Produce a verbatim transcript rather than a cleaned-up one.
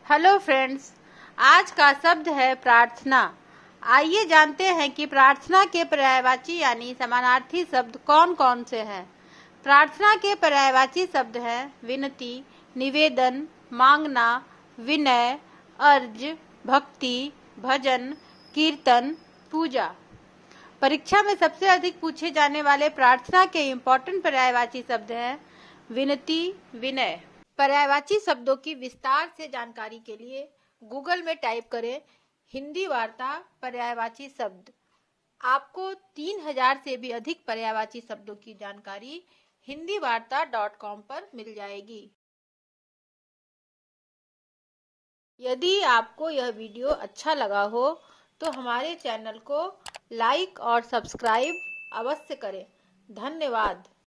Hello friends, आज का शब्द है प्रार्थना। आइए जानते हैं कि प्रार्थना के पर्यायवाची यानी समानार्थी शब्द कौन कौन से हैं। प्रार्थना के पर्यायवाची शब्द हैं विनती, निवेदन, मांगना, विनय, अर्ज, भक्ति, भजन, कीर्तन, पूजा। परीक्षा में सबसे अधिक पूछे जाने वाले प्रार्थना के इम्पोर्टेंट पर्यायवाची शब्द हैं विनती, विनय। पर्यायवाची शब्दों की विस्तार से जानकारी के लिए गूगल में टाइप करें हिंदी वार्ता पर्यायवाची शब्द। आपको तीन हजार से भी अधिक पर्यायवाची शब्दों की जानकारी हिंदी वार्ता डॉट कॉम पर मिल जाएगी। यदि आपको यह वीडियो अच्छा लगा हो तो हमारे चैनल को लाइक और सब्सक्राइब अवश्य करें। धन्यवाद।